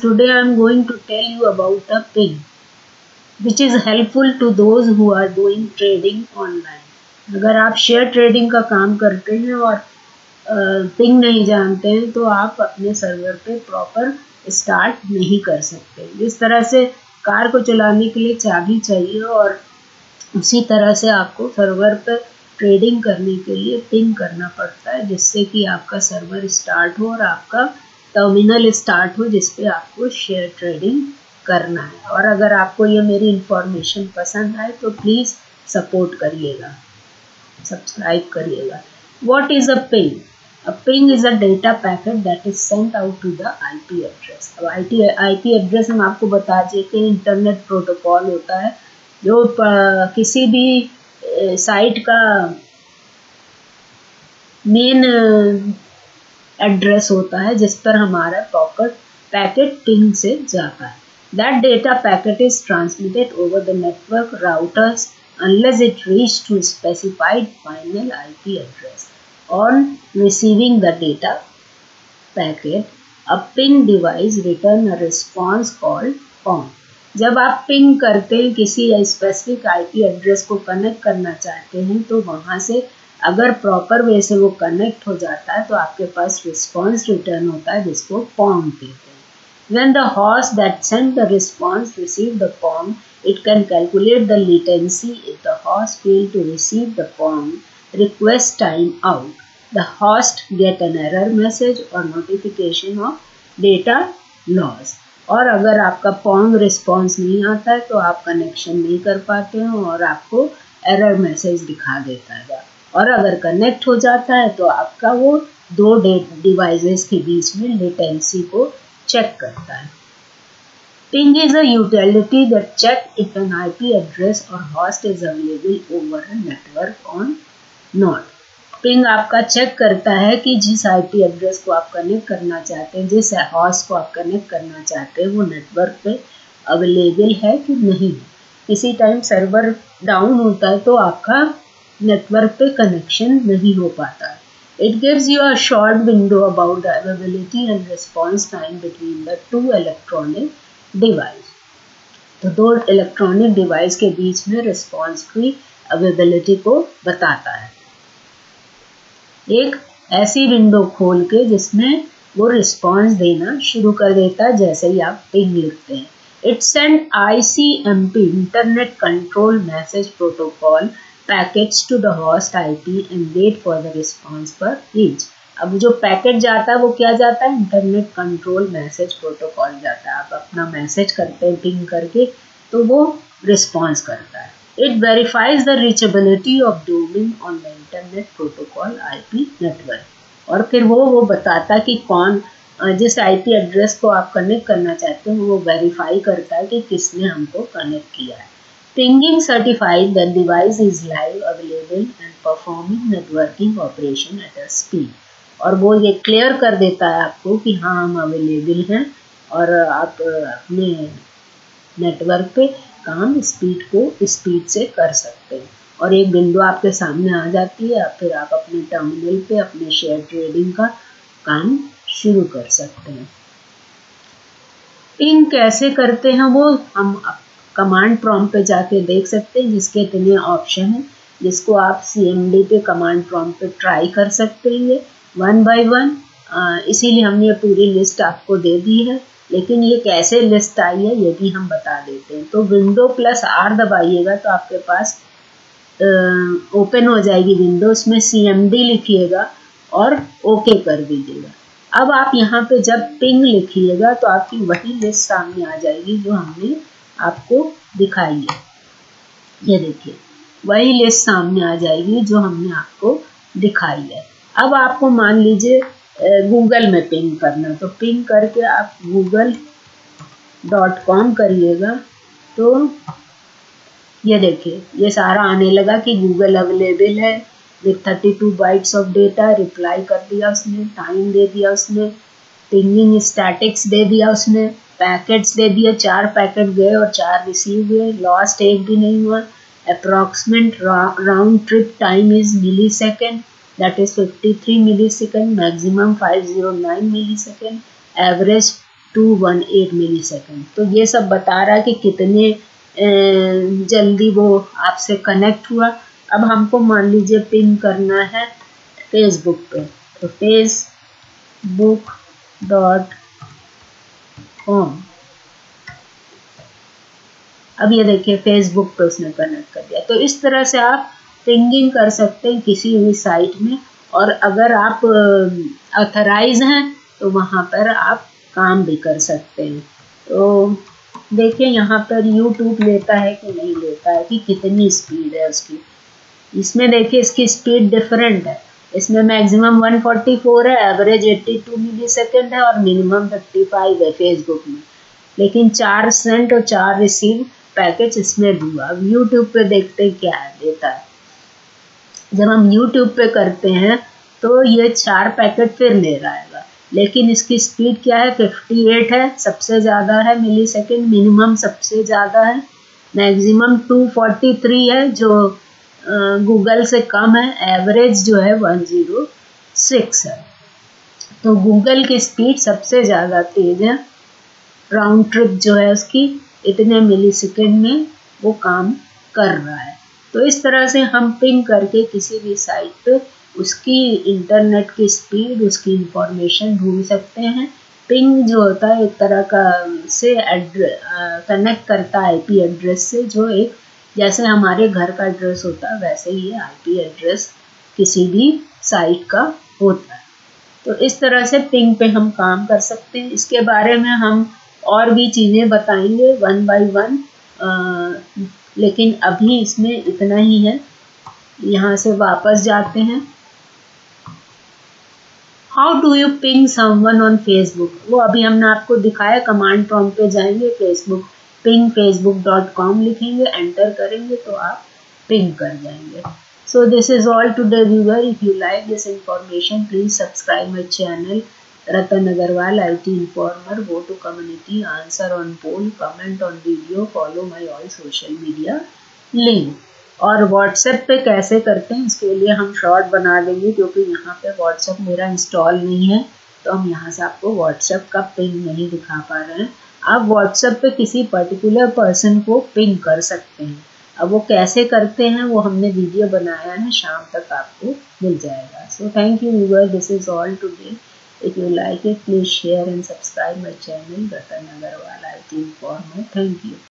today I am going to tell you about a ping which is helpful to those who are doing trading online. अगर आप share trading का काम करते हैं और ping नहीं जानते हैं तो आप अपने सर्वर पे प्रॉपर स्टार्ट नहीं कर सकते। जिस तरह से कार को चलाने के लिए चाबी चाहिए और उसी तरह से आपको सर्वर पे ट्रेडिंग करने के लिए पिंग करना पड़ता है, जिससे कि आपका सर्वर स्टार्ट हो और आपका टर्मिनल स्टार्ट हो जिस पे आपको शेयर ट्रेडिंग करना है। और अगर आपको ये मेरी इंफॉर्मेशन पसंद आए तो प्लीज़ सपोर्ट करिएगा, सब्सक्राइब करिएगा। What is a ping? A ping is a data packet that is sent out to the IP address. अब IP एड्रेस हम आपको बता दें कि इंटरनेट प्रोटोकॉल होता है जो किसी भी साइट का मेन एड्रेस होता है जिस पर हमारा पैकेट पिंग से जाता है। That data packet is transmitted over the network routers unless it reaches to specified final IP address. On receiving the data packet, a ping device return a response called PONG. जब आप ping करते हैं किसी specific IP address को connect करना चाहते हैं तो वहाँ से अगर प्रॉपर वे से वो कनेक्ट हो जाता है तो आपके पास रिस्पॉन्स रिटर्न होता है जिसको PONG कहते हैं। When the host that sent the response receive the PONG, it can calculate the latency if the host failed to receive the PONG request time out. The host get an error message or notification of data loss. और अगर आपका PONG response नहीं आता है तो आप connection नहीं कर पाते हो और आपको एरर मैसेज दिखा देता है। और अगर कनेक्ट हो जाता है तो आपका वो दो डिवाइसेस के बीच में लेटेंसी को चेक करता है। Ping is a utility that check if an IP address or host is available over a network or not. Ping आपका चेक करता है कि जिस IP एड्रेस को आप कनेक्ट करना चाहते हैं, जिस होस्ट को आप कनेक्ट करना चाहते हैं वो नेटवर्क पे अवेलेबल है कि नहीं है। किसी टाइम सर्वर डाउन होता है तो आपका नेटवर्क पे कनेक्शन नहीं हो पाता है। It gives you a short window about the availability and response time between the two electronic device. तो दो इलेक्ट्रॉनिक डिवाइस के बीच में रिस्पॉन्स की अवेलेबिलिटी को बताता है। एक ऐसी विंडो खोल के जिसमें वो रिस्पॉन्स देना शुरू कर देता है जैसे ही आप पिंग लिखते हैं। It send ICMP internet control message protocol packets to the host IP and wait for the response per each. अब जो पैकेट जाता है वो क्या जाता है? इंटरनेट कंट्रोल मैसेज प्रोटोकॉल जाता है। आप अपना मैसेज करते हैं पिंग करके तो वो रिस्पॉन्स करता है। It verifies the reachability of domain on the internet protocol IP network. और फिर वो बताता कि कौन जिस IP एड्रेस को आप कनेक्ट करना चाहते हैं वो वेरीफाई करता है कि किसने हमको कनेक्ट किया है। Pinging certified that device is live, available and performing networking operation at a speed. और वो ये क्लियर कर देता है आपको कि हाँ हम अवेलेबल हैं और आप अपने नेटवर्क पे काम स्पीड से कर सकते हैं। और एक विंडो आपके सामने आ जाती है, फिर आप अपने टर्मिनल पे अपने शेयर ट्रेडिंग का काम शुरू कर सकते हैं। पिंग कैसे करते हैं वो हम कमांड प्रॉम्प्ट पे जाके देख सकते हैं, जिसके इतने ऑप्शन हैं जिसको आप CMD पे कमांड प्रॉम्प्ट पे ट्राई कर सकते हैं वन बाय वन। इसीलिए हमने ये पूरी लिस्ट आपको दे दी है, लेकिन ये कैसे लिस्ट आई है ये भी हम बता देते हैं। तो Windows+R दबाइएगा तो आपके पास ओपन हो जाएगी विंडो, उसमें CMD लिखिएगा और ओके कर दीजिएगा। अब आप यहाँ पे जब पिंग लिखिएगा तो आपकी वही लिस्ट सामने आ जाएगी जो हमने आपको दिखाई है। ये देखिए वही लिस्ट सामने आ जाएगी जो हमने आपको दिखाई है। अब आपको मान लीजिए गूगल में पिंग करना, तो पिंग करके आप google.com करिएगा तो ये देखिए ये सारा आने लगा कि गूगल अवेलेबल है with 32 bytes of data. Reply कर दिया उसने, टाइम दे दिया उसने, पिंगिंग स्टैटिक्स दे दिया उसने, पैकेट्स दे दिए, 4 पैकेट गए और 4 रिसीव हुए, लॉस्ट एक भी नहीं हुआ। Approximate round trip time is millisecond, that is 53 millisecond, maximum 509 millisecond, average 218 millisecond. तो ये सब बता रहा है कि कितने जल्दी वो आपसे कनेक्ट हुआ। अब हमको मान लीजिए पिंग करना है फेसबुक पे, तो facebook.com। अब ये देखिए फेसबुक पे उसने कनेक्ट कर दिया। तो इस तरह से आप पिंगिंग कर सकते हैं किसी भी साइट में, और अगर आप ऑथराइज हैं तो वहाँ पर आप काम भी कर सकते हैं। तो देखिए यहाँ पर यूट्यूब लेता है कि नहीं लेता है, कि कितनी स्पीड है उसकी। इसमें देखिए इसकी स्पीड डिफरेंट है, इसमें मैक्सिमम 144 है, एवरेज 82 मिली सेकेंड है और मिनिमम 55 है फेसबुक में। लेकिन 4 सेंड और 4 रिसीव पैकेज इसमें हुआ। अब यूट्यूब पे देखते हैं क्या देता है। जब हम यूट्यूब पे करते हैं तो ये 4 पैकेट फिर ले रहा है, लेकिन इसकी स्पीड क्या है 58 है, सबसे ज़्यादा है मिली सेकेंड, मिनिमम सबसे ज़्यादा है, मैक्सिमम 243 है जो गूगल से कम है, एवरेज जो है 106 है। तो गूगल की स्पीड सबसे ज़्यादा तेज है, राउंड ट्रिप जो है उसकी इतने मिली सेकेंड में वो काम कर रहा है। तो इस तरह से हम पिंग करके किसी भी साइट पे उसकी इंटरनेट की स्पीड, उसकी इंफॉर्मेशन ढूंढ सकते हैं। पिंग जो होता है एक तरह का से कनेक्ट करता है आईपी एड्रेस से, जो एक जैसे हमारे घर का एड्रेस होता है वैसे ही आईपी एड्रेस किसी भी साइट का होता है। तो इस तरह से पिंग पे हम काम कर सकते हैं। इसके बारे में हम और भी चीज़ें बताएंगे 1 by 1, लेकिन अभी इसमें इतना ही है। यहाँ से वापस जाते हैं। How do you ping someone on Facebook, वो अभी हमने आपको दिखाया। कमांड प्रॉम्प्ट पे जाएंगे, फेसबुक पिंग facebook.com लिखेंगे, एंटर करेंगे तो आप पिंग कर जाएंगे। So this is all today viewer. If you like this information, please subscribe my channel Ratan Agarwal IT Informer. Go to community, answer on poll, comment on video, follow my all social media link. और WhatsApp पे कैसे करते हैं इसके लिए हम short बना देंगे, क्योंकि यहाँ पे व्हाट्सएप मेरा इंस्टॉल नहीं है, तो हम यहाँ से आपको व्हाट्सएप का पिंग नहीं दिखा पा रहे हैं। आप व्हाट्सएप पे किसी पर्टिकुलर पर्सन को पिंग कर सकते हैं। अब वो कैसे करते हैं वो हमने वीडियो बनाया है, शाम तक आपको मिल जाएगा। So thank you viewer, this is all today. If you like it please share and subscribe my channel Ratan Agarwal IT Informer. Thank you.